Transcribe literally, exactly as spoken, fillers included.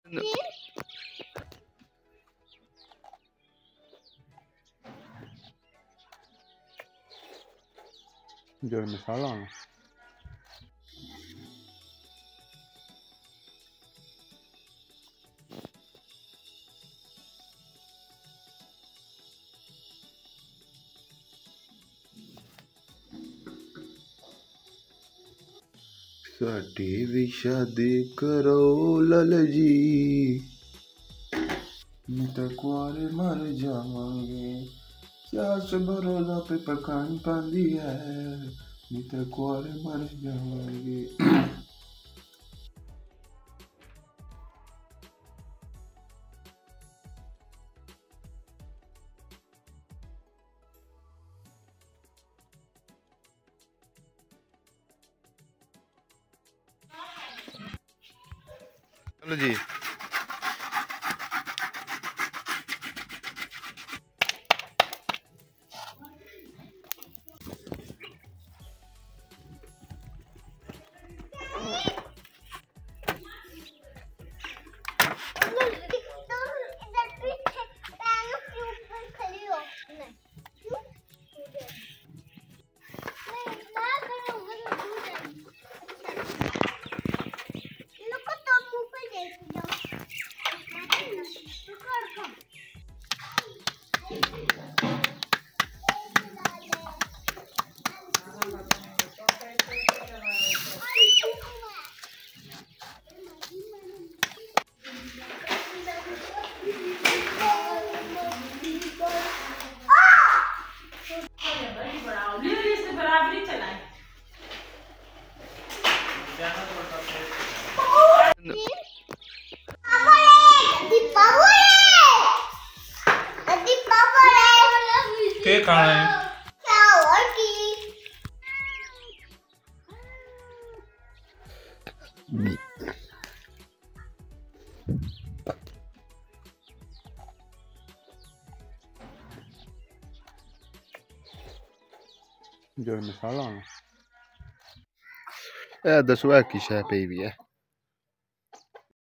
जो मसाला है साडी भी शादी करो लल जी, मैं तो कुआरे मर जावांगे। चास बरोला पे पकान पांदी है, मैं तो कुआरे मर जावांगे। चलो जी क्या खाना है? जो मसाला है दसवा की शाय पे भी है।